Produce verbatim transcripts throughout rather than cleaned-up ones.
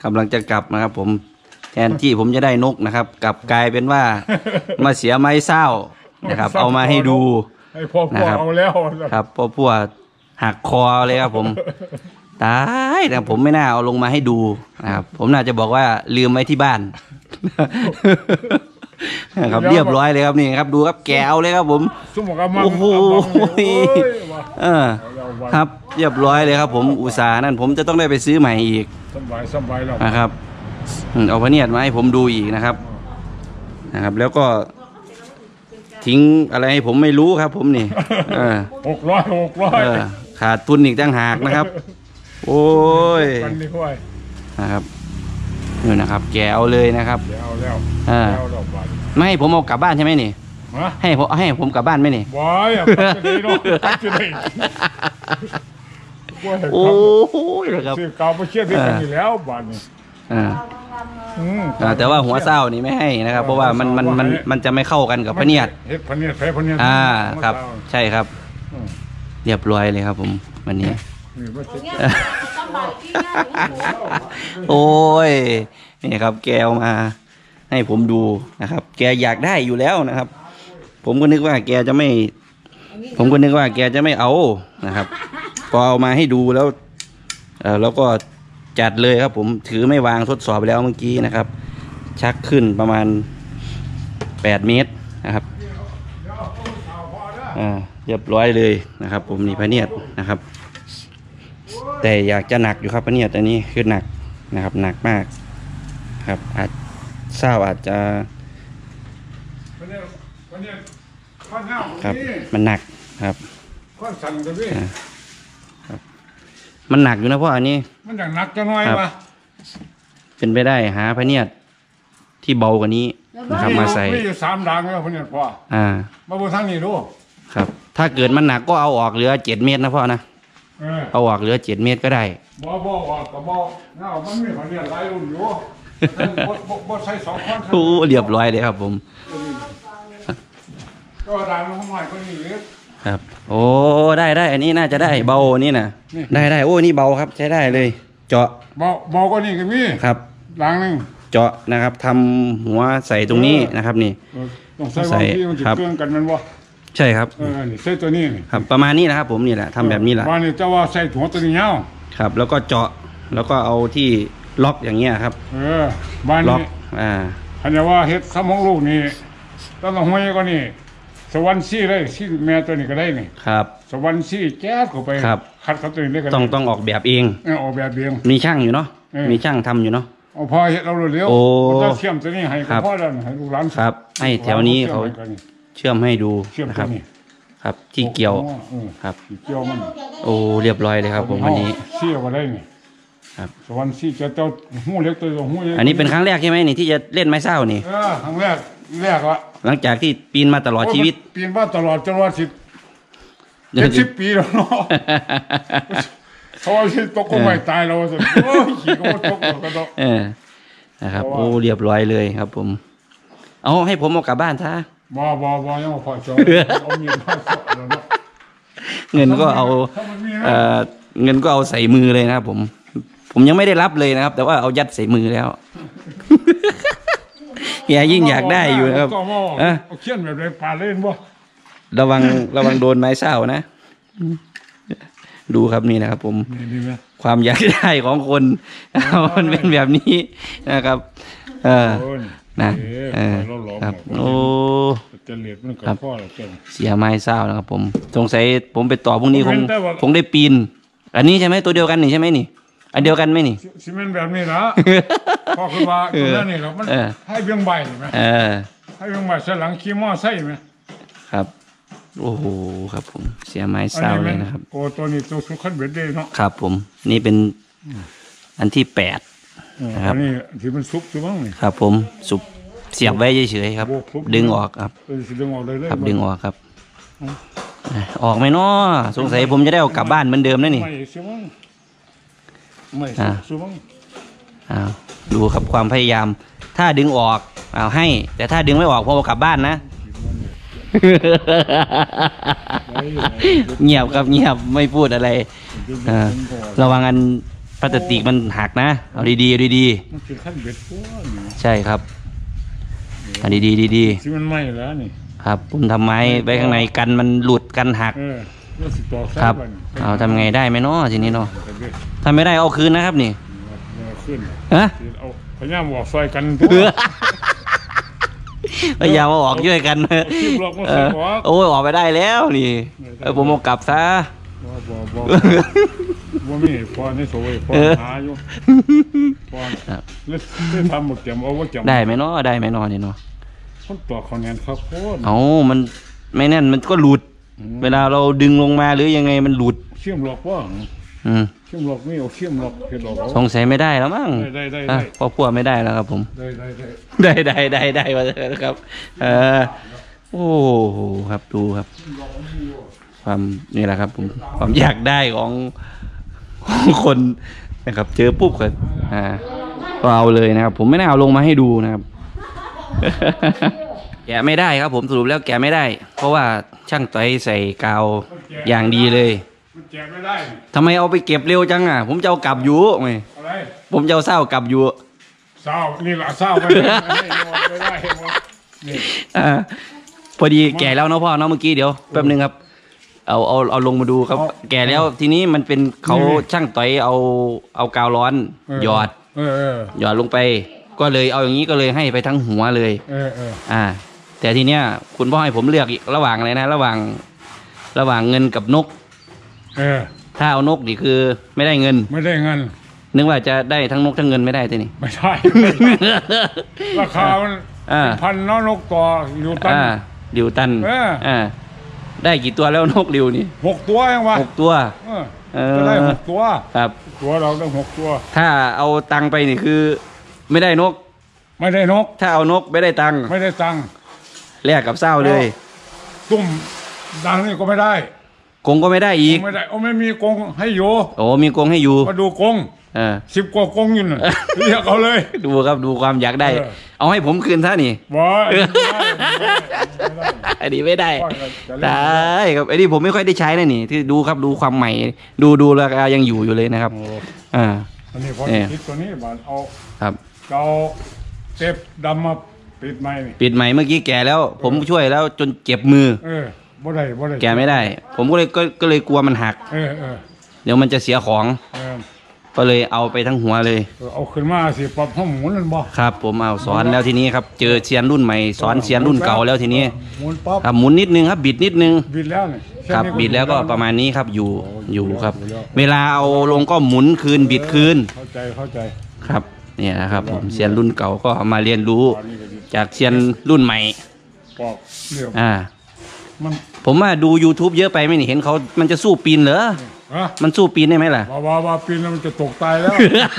ำลังจะกลับนะครับผมแทนที่ผมจะได้นกนะครับกลับกลายเป็นว่ามาเสียไม้เศร้านะครับเอามาให้ดูให้พ่อพ่อเอาแล้วครับพ่อพ่อหักคอเลยครับผมตายนะผมไม่น่าเอาลงมาให้ดูนะครับผมน่าจะบอกว่าลืมไว้ที่บ้านครับเรียบร้อยเลยครับนี่ครับดูครับแกวเลยครับผมโอ้โหเออครับเรียบร้อยเลยครับผมอุตส่าห์นั่นผมจะต้องได้ไปซื้อใหม่อีกสบายสบายแล้วนะครับเอาพระเนียดมาให้ผมดูอีกนะครับนะครับแล้วก็ทิ้งอะไรให้ผมไม่รู้ครับผมนี่หกร้อยหกร้อยขาดทุนอีกตั้งหากนะครับโอ้ยนะครับนี่นะครับแกวเลยนะครับแกวแล้วไม่ให้ผมเอากลับบ้านใช่ไหมนี่ให้ผมให้ผมกลับบ้านไหมนี่ว้ายโอ้โหนะครับซื้อเก่าไปเชื่อที่กันอยู่แล้วบ้านนี้แต่ว่าหัวเศร้านี่ไม่ให้นะครับเพราะว่ามันมันมันมันจะไม่เข้ากันกับพระเนียดเฮ็ดพระเนียดแพ้พระเนียดอ่าครับใช่ครับเรียบร้อยเลยครับผมวันนี้โอ้ยนี่ครับแกวมาให้ผมดูนะครับแกอยากได้อยู่แล้วนะครับผมก็นึกว่าแกจะไม่ผมก็นึกว่าแกจะไม่เอานะครับพอเอามาให้ดูแล้วเออแล้วก็จัดเลยครับผมถือไม่วางทดสอบแล้วเมื่อกี้นะครับชักขึ้นประมาณแปดเมตรนะครับอ่าเรียบร้อยเลยนะครับผมนี่พระเนียดนะครับแต่อยากจะหนักอยู่ครับพระเนียดอันนี้คือหนักนะครับหนักมากครับอาจเศร้าอาจจะครับมันหนักครับมันหนักอยู่นะพ่ออันนี้มันอย่างหนักจะน้อยวะเป็นไปได้หาพระเนียดที่เบากว่านี้นะครับมาใส่มีอยู่สามด่างแล้วพระเนียดพ่ออ่ามาบนทางนี้ดูครับถ้าเกิดมันหนักก็เอาออกเหลือเจ็ดเมตรนะพ่อนะเอาออกเหลือเจ็ดเมตรก็ได้บ่บ่ออกกับบ่เงามันมีพระเนียดหลายรุ่นอยู่บ่ใส่สองคนโอ้เรียบร้อยเลยครับผมก็ด่างมันหน่อยก็นี่ครับโอ้ได้ได้อันนี้น่าจะได้เบานี่นะได้ได้โอ้นี่เบาครับใช้ได้เลยเจาะเบาเบาก็นี่ก็มีครับด่างนึงเจาะนะครับทำหัวใส่ตรงนี้นะครับนี่ต้องใส่ครับเครื่องกันมันบ่ใช่ครับเออใส่ตัวนี้ครับประมาณนี้นะครับผมนี่แหละทำแบบนี้แหละว่านี่จะว่าใส่หัวตัวนี้เงาครับแล้วก็เจาะแล้วก็เอาที่ล็อกอย่างเงี้ยครับเออบ้านนี้อ่าอันนี้ว่าเฮ็ดสมองลูกนี่ต้องห้อยก็นี่สวรรค์ซี่เลยซี่แม่ตัวนี้ก็ได้นี่ครับสวรรค์ซี่แก๊สเข้าไปคัดเขาตัวนี้ได้ก็ต้องต้องออกแบบเองเออออกแบบเองมีช่างอยู่เนาะมีช่างทำอยู่เนาะเอาพอเฮ็ดเราเร็วโอ้จะเชื่อมตัวนี้ให้พ่อแล้วให้ลูกหลานครับให้แถวนี้เขาเชื่อมให้ดูนะครับครับที่เกี่ยวครับเกี่ยวมันโอ้เรียบร้อยเลยครับผมวันนี้เชี่ยวก็ได้นี่ครับสวรรค์ซี่จะเจ้าหูเล็กตัวหูเล็กอันนี้เป็นครั้งแรกใช่ไหมนี่ที่จะเล่นไม้เศร้านี่เออครั้งแรกแรกละหลังจากที่ปีนมาตลอดชีวิตปีนมาตลอดจนว่าสิบเจ็ดสิบปีแล้วเนาะเขาที่ตกก็ไม่ตายเราสิโอ้ยขี่ก็ตกก็ตกเออนะครับโอ้เรียบร้อยเลยครับผมเอาให้ผมเอากลับบ้านท่าบ่บ่บ่ยังพอจอเอาเงินพอจอแล้วเนาะเงินก็เอาเอ่อเงินก็เอาใส่มือเลยนะครับผมผมยังไม่ได้รับเลยนะครับแต่ว่าเอายัดใส่มือแล้วแกยิ่งอยากได้อยู่นะครับเออเขียนแบบไรปลาเล่นบ่ระวังระวังโดนไม้เศร้านะดูครับนี่นะครับผมความอยากได้ของคนมันเป็นแบบนี้นะครับเออนะเออครับโอ้ครับเสียไม้เศร้านะครับผมสงสัยผมไปต่อพรุ่งนี้คงคงได้ปีนอันนี้ใช่ไหมตัวเดียวกันนี่ใช่ไหมนี่อันเดียวกันไหมนี่ซีเมนต์แบบนี้นะพอคือว่าตัวนั้นนี่เรามันให้เบี้ยงใบไหมให้เบี้ยงใบใส่หลังขี้หม้อใส่ไหมครับโอ้โหครับผมเสียไม้เศร้าเลยนะครับโอ้ตัวนี้ตัวสุขันเบ็ดเด้เนาะครับผมนี่เป็นอันที่แปดนะครับนี่ที่มันซุปใช่ไหมครับผมซุปเสียบไว้เฉยๆครับดึงออกครับดึงออกเลยครับดึงออกครับออกไหมเนาะสงสัยผมจะได้เอากลับบ้านเหมือนเดิมนั่นนี่ไม่ซื้อมั้งอ้าวดูครับความพยายามถ้าดึงออกเอาให้แต่ถ้าดึงไม่ออกพอเอากลับบ้านนะเงียบครับเงียบไม่พูดอะไรระวังอันพลาสติกมันหักนะเอาดีๆเอาดีมันคือขั้นเบ็ดพวกนี่ๆใช่ครับเอาดีๆดีที่มันไหม้แล้วนี่ๆครับผมทำไม้ไว้ข้างในกันมันหลุดกันหักเออแล้วสิต่อครับไส้นเอาทำไงได้ไหมเนาะทีนี้เนาะแต่เบ็ดถ้าไม่ได้เอาคืนนะครับนี่เอาขึ้นฮะเอาพยายามบอกซอยกันตัวพยายามเอาออกช่วยกันคลิปหลอกมาเอใส่อหัวโอ้ยออกไปได้แล้วนี่เออผมเอากลับซะบ่บ่บ่บ่มีพอในโซ่พอเออหาอยู่พอครับแล้วได้ทำหมดแกมเอาว่าแกมได้ไหมเนาะได้ไหมเนาะนี่เนาะคนต่อคะแนนครับโคตรเอามันไม่แน่นมันก็หลุด เวลาเราดึงลงมาหรือยังไงมันหลุดเชื่อมหลอกว่าอืมเชื่อมหลอกไม่เอาเชื่อมหลอกเห็ดหลอกเอาสงสัยไม่ได้แล้วมั้งได้ได้อ่ะได้พ่อพัวไม่ได้แล้วครับผมได้ได้ได้ได้ได้ได้ได้มาแล้วครับ เออโอ้โหครับดูครับ ความนี่แหละครับผมความอยากได้ของของคนนะครับ เจอปุ๊บก็อ่าก็เอาเลยนะครับ ผมไม่ได้เอาลงมาให้ดูนะครับ แกะไม่ได้ครับ ผมสรุปแล้วแกะไม่ได้ เพราะว่าช่างต้อยใส่กาวอย่างดีเลยมันแจกไม่ได้ทำไมเอาไปเก็บเร็วจังอ่ะ ผมจะเอากลับอยู่ไงอะไรผมจะเอาเศร้ากลับอยู่เศร้านี่แหละเศร้าไปเลยไม่ได้นี่อ่าพอดีแก่แล้วเนาะพ่อเนาะเมื่อกี้เดี๋ยวแป๊บนึงครับ เอาเอาเอาลงมาดูครับ แก่แล้วทีนี้มันเป็นเขาช่างต่อยเอาเอากาวร้อนหยอดเออเออหยอดลงไป ก็เลยเอาอย่างนี้ก็เลยให้ไปทั้งหัวเลยเออเอออ่า แต่ทีเนี้ยคุณพ่อให้ผมเลือกอีกระหว่างอะไรนะ ระหว่าง ระหว่างเงินกับนกเออถ้าเอานกนี่คือไม่ได้เงินไม่ได้เงินนึกว่าจะได้ทั้งนกทั้งเงินไม่ได้ทีนี้ไม่ใช่ ราคามันอ่าพันเน้อนกต่ออยู่ตั้งอ่าดิวตันเอออ่อ่าได้กี่ตัวแล้วนกดิวนี่หกตัวยังวะหกตัวเออเออจะได้หกตัวครับตัวเราได้หกตัวถ้าเอาตังค์ไปนี่คือ ไม่ได้นกไม่ได้นกถ้าเอานกไม่ได้ตังค์ไม่ได้ตังค์แลกกับเศร้าเลยตุ้มดังนี่ก็ไม่ได้กงก็ไม่ได้อีกไม่ได้โอ้ไม่มีกงให้โยโอ้มีกงให้อยู่มาดูกงเออสิบกว่ากงอยู่น่ะเรียกเอาเลยดูครับดูความอยากได้เออเอาให้ผมคืนซะนี่บอยอันนี้ไม่ได้ว่าจะเล่นได้ครับไอ้นี่ผมไม่ค่อยได้ใช้นะนี่ ที่ดูครับดูความใหม่ ดูดูราคายังอยู่อยู่เลยนะครับโอ้อ่าอันนี้พอเนี่ยคิดตัวนี้บานเอาครับเอาเทปดำมาปิดไม้นี่ปิดใหม่เมื่อกี้แก่แล้ว ผมช่วยแล้วจนเจ็บมือเออบ่ได้บ่ได้แก่ไม่ได้ ผมก็เลยก็ก็เลยกลัวมันหักเออเออเดี๋ยวมันจะเสียของเออก็เลยเอาไปทั้งหัวเลยเออเอาขึ้นมาสิปรับห้องหมุนนั่นบ่ครับ ผมเอาสอนแล้วทีนี้ครับ เจอเซียนรุ่นใหม่สอนเซียนรุ่นเก่าแล้วทีนี้หมุนปั๊บครับหมุนนิดนึงครับ บิดนิดนึงบิดแล้วนี่ครับ บิดแล้วก็ประมาณนี้ครับอยู่อยู่ครับอยู่แล้วเวลาเอาลงก็หมุนคืนบิดคืนเข้าใจเข้าใจครับเนี่ยนะครับผมเซียนรุ่นเก่าก็มาเรียนรู้ตอนนี้ก็บิดจากเซียนรุ่นใหม่ปอกเรียบอ่ามันผมว่าดู YouTube เยอะไปไหม่นี่เห็นเขามันจะสู้ปีนเหรอฮะมันสู้ปีนได้ไหมล่ะว่าว่าว่าปีนแล้วมันจะตกตายแล้ว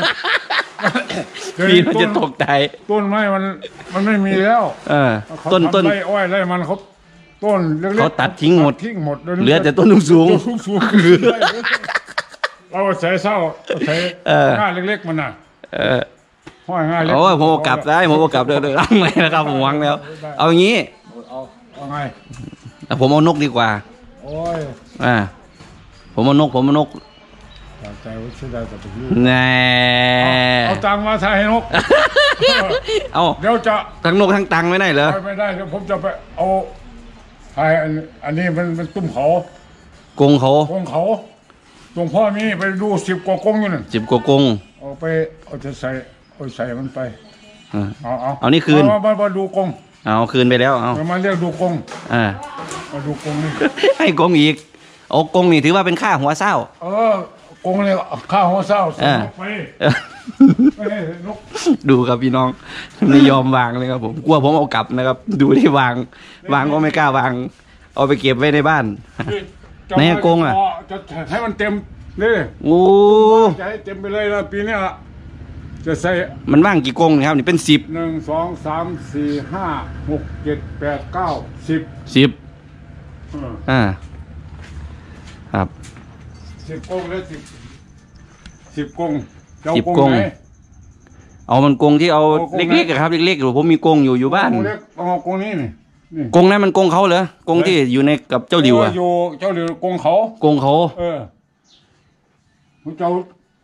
ปีนมันจะตกใจต้นไม้มันมันไม่มีแล้วเออเขาต้นทำต้นไร่อ้อยไร่มันเขาต้นเล็กๆเขาตัดทิ้งหมดทิ้งหมดเหลือแต่ต้นสูงต้นสูงสูงเราใส่เศร้าใส่เออง่าเล็กๆมันน่ะๆเออห้อยง่าเล็กโอ้ยผมเอากลับได้ผมเอากลับเด้อเด้อเอาไงนะครับผมหวังแล้ว เอาอย่างนี้เอาเอาไงแต่ผมเอานกดีกว่าโอ้ยอ่าผมเอานกผมเอานกอยากใจว่าเสียดายแต่ผมรู้แน่เอาตังค์มาใส่ให้นกเอาเดี๋ยวจะทั้งนกทั้งตังไม่ได้เหรอไปไม่ได้เดี๋ยวผมจะไปเอาไอ้อันอันนี้มันมันตุ้มเขากงเขากงเขาหลวงพ่อมีไปดูสิบกว่ากงอยู่นั่นสิบกว่ากงเอาไปเอาจะใส่เอาใส่มันไปอ่าเอาเอาเอานี่คืนมามามาดูกงเอาคืนไปแล้วเอาเอามาเรียกดูกงอ่ามาดูกงนี่ให้กงอีกโอ้กงนี่ถือว่าเป็นค่าหัวเศร้าเออกงเลยข้าวหัวเศร้าส่งอ่านกไปเออไม่ให้นกดูครับพี่น้องไม่ยอมวางเลยครับผมกลัวผมเอากลับนะครับ ดูที่วาง วางก็ไม่กล้าวาง เอาไปเก็บไว้ในบ้านจะไหนกงอะจะให้มันเต็มนี่โอ้จะให้เต็มไปเลยนะปีเนี้ยจะใส่มันว่างกี่กงนะครับนี่เป็นสิบหนึ่งสองสามสี่ห้าหกเจ็ดแปดเก้าสิบสิบเอออ่าครับสิบกงแล้วสิบสิบกงจะเอาสิบกกงงไหนเอามันกงที่เอาเอากงเล็กๆอะครับเล็กๆอยู่ผมมีกงอยู่อยู่บ้านกงเล็กเอากงนี้นี่นี่กงนั้นมันกงเขาเหรอกงที่อยู่ในกับเจ้าหลิวอะอยู่เจ้าหลิวกงเขากงเขาเออผมจะเอา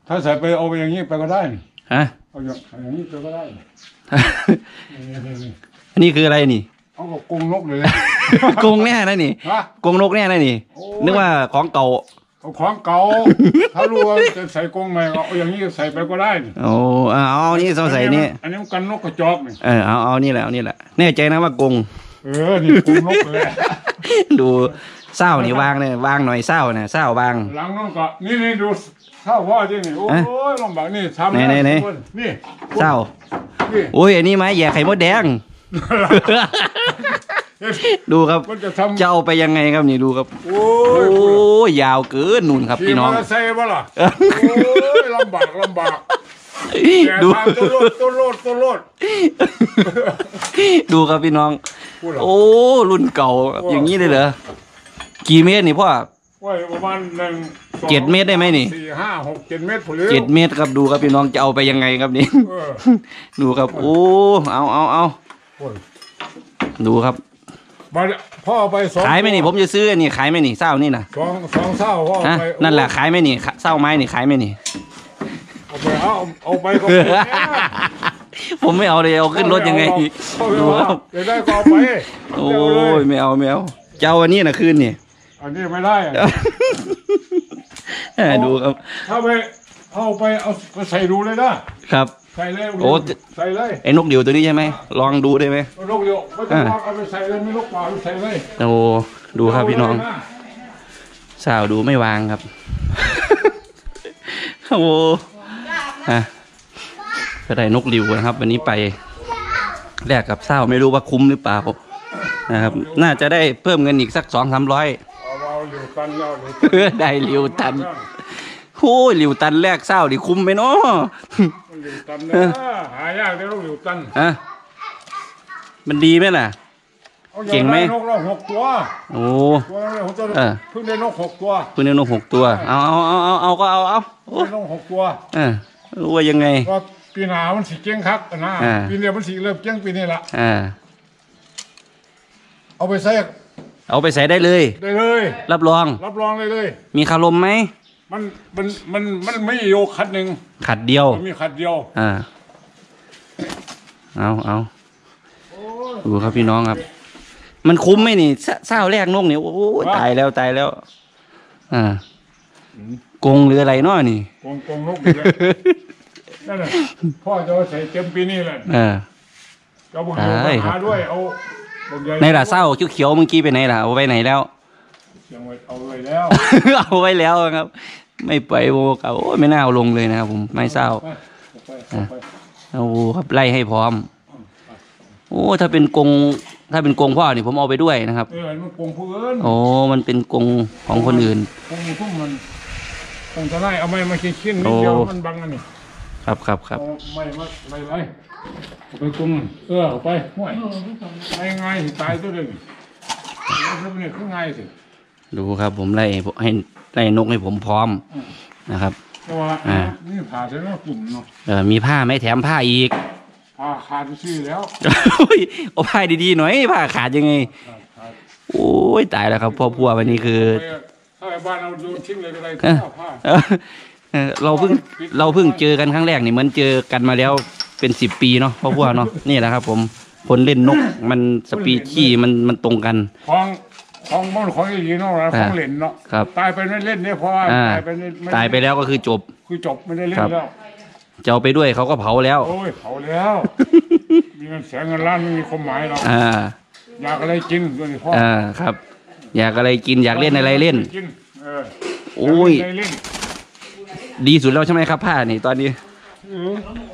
ถ้าใส่ไปเอาไปอย่างนี้ไปก็ได้นี่ฮะเอาอย่างอย่างนี้ไปก็ได้นี่นี่นี่นี่อันนี้คืออะไรนี่เอากับกรงนกเลยกรงแน่นะนี่ฮะกรงนกแน่นะนี่โอ้ยนึกว่าของเก่าเอาของเก่า ถ้ารู้ว่าจะใส่กรงใหม่เอาอย่างนี้ใส่ไปก็ได้นี่โอ้เอาเอานี่เราใส่นี่อันนี้มันกันนกกระจอกนี่เออเอาเอานี่แหละเอานี่แหละแน่ใจนะว่ากรงเออนี่กรงนกเลยดูเศร้านี่วางเนี่ยวางหน่อยเศร้าเนี่ยเศร้าวางหลังนั่นก็นี่นี่ดูเศร้าพ่อจริงนี่โอ้เอ๊ะยลำบากนี่ทำไหนไหนไหนทุกคนี่เศร้านี่โอ้ยอันนี้ไม้แย่ไข่มดแดง ดูครับมันจะทำจะเอาไปยังไงครับนี่ดูครับโอ้โอ้ยยาวเกินนู่นครับขี่พี่มน้อองเตอร์ไซค์ป่ะล่ะโอ้ยลำบากลำบากแต่ดูทางตัวโลดตัวโลดตัวโลดดูครับพี่น้องพูดเหรอโอ้รุ่นเก่าอย่างนี้เลยเหรอกี่เมตรนี่พ่อว่าประมาณหนึ่งสองเจ็ดเมตรได้ไหมนี่สี่ห้าหกเจ็ดเมตรผลเจ็ดเมตรครับดูครับพี่น้องจะเอาไปยังไงครับนี่เออดูครับโอ้เอาเอาเอาโอ้ยดูครับมาพ่อเอาไปสองขายไหมนี่ผมจะซื้ออันนี่ขายไหมนี่เศร้านี่นะสองสองเศร้าพ่อฮะเอาไปนั่นแหละขายไหมนี่เศร้าไม้นี่ขายไหมนี่เอาไปเอาเอาไปก็ไม่ได้ผมไม่เอาเลยเอาขึ้นรถยังไงเอาไปดูเอาครับเดี๋ยวได้ก็เอาไปโอ้เดี๋ยวเลยไม่เอาไม่เอาเจ้าอันนี้นะคืนนี่อันนี้ไม่ได้อะเออดูครับถ้าไปเอาไปเอาไปใส่ดูเลยนะครับ ใส่เลยโอ้ใส่เลยไอ้นกเดี่ยวตัวนี้ใช่ไหมลองดูได้ไหมนกเดียวไม่ต้องเอาไปใส่เลยไม่นกเปล่าใส่เลยโอ้ดูครับพี่น้องเาเลยะสาวดูไม่วางครับ โอ้ฮะก็ได้นกริวนะครับ วันนี้ไปแลกกับเศร้าไม่รู้ว่าคุ้มหรือเปล่านะครับ น่าจะได้เพิ่มเงินอีกสักสองสามร้อยเอาเอาเหลียวตันแล้วเหลียวตันได้ริวตันโอ้ยริวตันแลกเศร้าดิคุ้มไหมเนาะเหลียวตันนะหายากได้นกเหลียวตันอะมันดีไหมล่ะอาอย่างเก่งไหมด้นกเราหกตัวโอ้ตัวละหกตัวเออเพิ่งได้นกหกตัวเพิ่งได้นกหกตัวเอาเอาเอาเอาเอาก็เอาเอาโอ้ได้นกหกตัวเออรู้ว่ายังไงว่าปีหน้ามันสิเก่งคักนะอ่าปีนี้มันสิเริ่มเก่งปีนี้ละอ่าเอาไปใส่เอาไปใส่ได้เลยได้เลยรับรองรับรองเลยเลยมีคารมไหมมันมันมันมันไม่โยกคัดหนึ่งขัดเดียวมันมีคัดเดียวอ่า เอาเอาดูครับพี่น้องครับ มันคุ้มไหมนี่เศเศร้าแรกนกเนี่ยโอ้ยตายแล้วตายแล้ว อ่ากงหรืออะไรเนาะนี่กงกงนกอีกแล้วนั่นแหละพ่อจะเอาใส่เต็มปีนี้แหละเออจะบอกอยู่ได้มาครับหาด้วยเอาบอกใหญ่ในล่ะเศร้าเขียวๆเมื่อกี้ไปไหนล่ะเอาไปไหนแล้วเสียงไว้เอาไว้แล้วเอาไว้แล้วครับ ไม่ไปโวกับโอ้ยไม่น่าเอาลงเลยนะครับผมไม่เศร้าไปไปเอาไปโอ้ครับไล่ให้พร้อม โอ้ถ้าเป็นกรงถ้าเป็นกรงพ่อนี่ผมเอาไปด้วยนะครับเออมันกงผู้อื่นโอ้มันเป็นกรงของคนอื่นกงทุ่มมันคงจะไล่เอาไม้มาชิ้นชิ้นนิดเดียวโอ้มันบังอันนี้ครับครับครับเอาไม้มาไล่ไล่เอาไปกงเออเอาไปห่วยไล่ง่ายสิตายตัวเดียวนี่แล้วเนี่ยคือง่ายสิดูครับผมไล่ให้ไล่นกให้ผมพร้อมนะครับแต่ว่าอ่านี่ผ่าเสร็จแล้วกลุ่มเนาะเออมีผ้าไหมแถมผ้าอีกผ่าขาดไปซี่แล้วโอ้ยเอาผ้าดีๆหน่อยผ้าขาดยังไงขาดขาดโอ้ยตายแล้วครับพ่อพัววันนี้คือถ้าไอ้บ้านเราโดนทิ้งเลยก็ได้เออผ้าผ้าเออเออเราเพิ่งเราเพิ่งเจอกันครั้งแรกนี่เหมือนเจอกันมาแล้วเป็นสิบปีเนาะพ่อพัวเนาะนี่แหละครับ ผมคนเล่นนกมันสปีชีส์มันมันตรงกันของของบ้านของอีหลีเนาะนะของเล่นเนาะครับตายไปไม่เล่นเนี่ยเพราะว่าอ่าตายไปไม่ม่ตายไปแล้วก็คือจบคือจบไม่ได้เล่นครับแล้วจะเอาไปด้วยเขาก็เผาแล้วโอ้ยเผาแล้ว มีเงินแสนเงินล้านไม่มีความหมายหรอกอ่าอยากอะไรกินด้วยนี่พ่ออ่าครับ อยากอะไรกินอยากเล่นอะไรเล่นกินเออโอ้ยากเล่นอะไรเล่นดีสุดแล้วใช่ไหมครับผ้านี่ตอนนี้เออ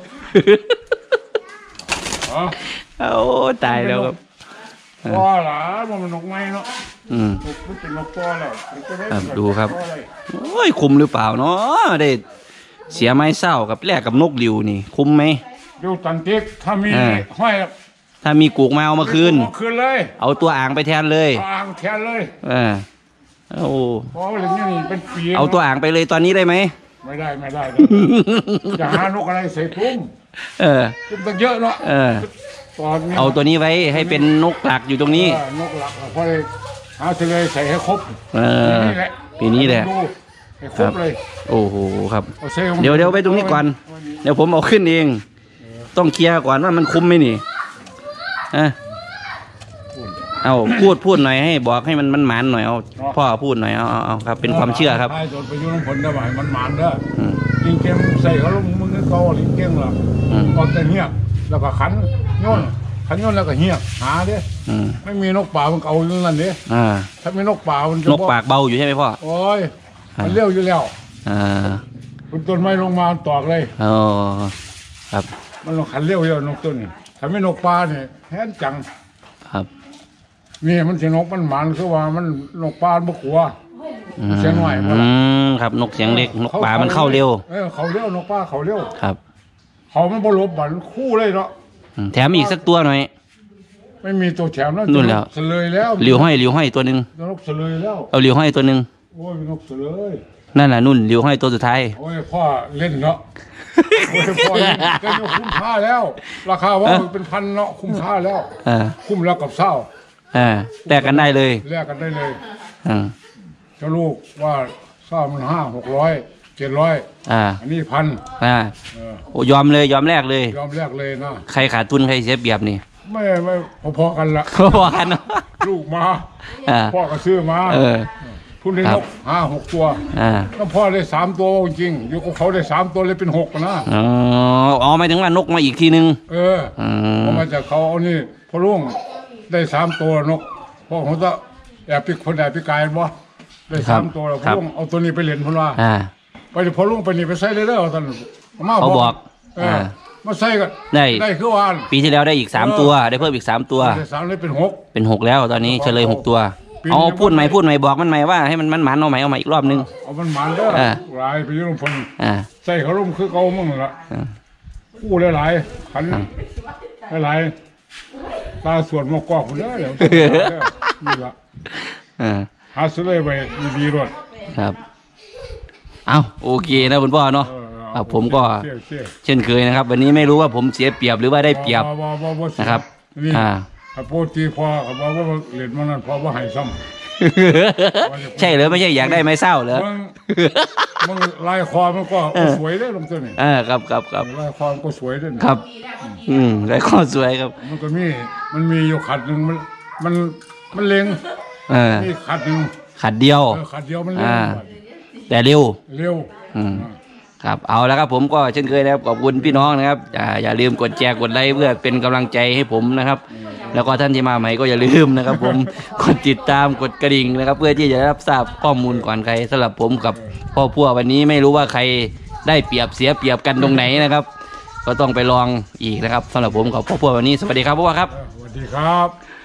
อ๋อโอ้ตายแล้วครับพ่อหลาบ่มันนกไม้เนาะอืมนกมันเป็นนกตัวแล้วมันก็ได้ครับดูครับนกตัวเลยโอ้ยคุ้มหรือเปล่าเนาะได้เสียไม้เศร้ากับแลกกับนกริวนี่ คุ้มไหมดูตันติกถ้ามีอ่าห้อยถ้ามีกูกมาเอามาคืนเอาคืนเลยเอาตัวอ่างไปแทนเลยเอาอ่างแทนเลยเออโอ้เพราะว่าอย่างนี้นี่เป็นปีเอาตัวอ่างไปเลยตอนนี้ได้ไหมไม่ได้ไม่ได้เลยจะหานกอะไรใส่ตุ้มเออตุ้มตั้งเยอะเนาะเออตอนนี้เอาตัวนี้ไว้ให้เป็นนกหลักอยู่ตรงนี้เออนกหลักเพราะเลยหาทะเลใส่ให้ครบเออนี่แหละปีนี้แหละดูให้ครบเลยโอ้โหครับอาเซ่เดี๋ยวเดี๋ยวไปตรงนี้ก่อนเดี๋ยวผมเอาขึ้นเองต้องเคลียร์ก่อนว่ามันคุ้มไหมนี่อะเอาพูดพูดหน่อยให้บอกให้มันมันหมานหน่อยเอาพ่อพูดหน่อยเอาเอาเอาครับเป็นความเชื่อครับใช่โดนไปยุ่งผลได้ไหมมันหมานเด้ออืมลิงเก่งใส่เขาลงมือเกาลิงเก่งล่ะอืมออกแต่เหี้ยแล้วก็ขันโยนขันโยนแล้วก็เหี้ยหาเด้อืมไม่มีนกป่ามันเอาอยู่นั่นเด้อ่าถ้ามีนกป่ามันจะนกปากเบาอยู่ใช่ไหมพ่อโอ้ยมันเลี้ยวอยู่แล้วอ่ามันต้นไม้ลงมาตอกเลยอ๋อครับมันลงขันเลี้ยวอยู่นกต้นนี่ถ้าไม่นกป่าเนี่ยแห้งจังครับนี่มันสินกมันหมันคือว่ามันนกป่ามันบ่กลัวอืเสียงหน่อยบ่ล่ะมครับนกเสียงเล็กนกป่ามันเข้าเร็วเออเขาเร็วนกป่าเขาเร็วครับเขามันบ่หลบบันคู่เลยเนาะอืมแถมอีกสักตัวหน่อยไม่มีตัวแถมแล้วนู่นแล้วเสลยแล้วหลิวห้อยหลิวห้อยตัวหนึ่งนกเสลยแล้วเอาหลิวห้อยตัวหนึ่งโอ้ยนกเสลยนั่นแหละนุ่นหลิวห้อยตัวสุดท้ายโอ้ยพ่อเล่นเนาะโอ้ยพ่อเล่นก็ยังคุ้มค่าแล้ว ราคาว่ามันเป็นพันเนาะคุ้มค่าแล้วอ่าคุ้มแล้วกับเศร้าอ่าแลกกันได้เลยแลกกันได้เลยอ่าเจ้าลูกว่าเศร้ามันห้าหกร้อยเจ็ดร้อยอ่าอันนี้พันอ่าเออโอ้ยอมเลยยอมแลกเลยยอมแลกเลยนะใครขาดทุนใครเสียเปรียบนี่ไม่ไม่พอๆกันละพอกันเนอะลูกมาอ่าพ่อก็ซื้อมาเออทุนได้ครันบกห้าหกตัวอ่าก็พ่อได้สามตัวจริงๆอยู่กับเขาได้สามตัวเลยเป็นหกนะอ๋ออ๋อหมายถึงว่านกมาอีกทีนึงเอออืมพอมาจากเขาเอานี่พ่อลุงได้สามตัวนกพ่อผมจะแอบปิกคนแอบปิกกายบ่ได้สามตัวแล้วพ่อลุงเอาตัวนี้ไปเล่นพ่อว่าอ่าไปเดี๋ยวพ่อลุงไปนี่ไปใส่เลยเด้อท่านมาเขาบอกเอออ่ามาใส่กันได้ได้คือวานปีที่แล้วได้อีกสามตัว ได้เพิ่มอีกสามตัวได้สามเลยเป็นหกเป็นหกแล้วตอนนี้เฉลยหกตัวปีนี้เอาพูดใหม่พูดใหม่บอกมันใหม่ว่าให้มันมันหมันเอาใหม่เอาใหม่อีกรอบนึงเอามันหมันเด้ออ่าหลายไปอยุ่งพลอ่าใส่เขาลุงคือเก่ามึงละอ่าคู่หลายๆขันหลายๆตาสวนมากอกคนเด้อเดี๋ยวนี่ละอ่าหาซื้อเลยไปดีๆรถครับ เอาโอเคนะคุณพ่อเนาะเออครับผมก็เชี่ยเชี่ยเช่นเคยนะครับ วันนี้ไม่รู้ว่าผมเสียเปรียบหรือว่าได้เปรียบบ่บ่บ่เสียนะครับนี่อ่าถ้าโปรตีพอเขาบอกว่าเหรียญมันนั่นพอว่าให้ซ้ำใช่เหรอไม่ใช่อยากได้ไม้เศร้าเหรอมึงมึงลายคอมันก็สวยได้ลงตัวนี่อ่าครับครับครับลายคอมันก็สวยได้นี่ครับ อืมได้ข้อสวยครับมันก็มีมันมีอยู่ขัดหนึ่งมันมันมันเล็งเออมีขัดหนึ่งขัดเดียวเออขัดเดียวมันเล็งอ่า แต่เร็วเร็วอืม ครับเอาแล้วครับผมก็เช่นเคยนะครับขอบคุณพี่น้องนะครับอ่าอย่าลืมกดแชร์กดไลค์เพื่อเป็นกำลังใจให้ผมนะครับ แล้วก็ท่านที่มาใหม่ก็อย่าลืมนะครับ ผม กดติดตามกดกระดิ่งนะครับ เพื่อที่จะได้รับทราบข้อมูลก่อนใครสำหรับผมกับพ่อพัววันนี้ไม่รู้ว่าใครได้เปรียบเสียเปรียบกันตรงไหนนะครับ ก็ต้องไปลองอีกนะครับสำหรับผมกับพ่อพัววันนี้สวัสดีครับพ่อพัวครับสวัสดีครับ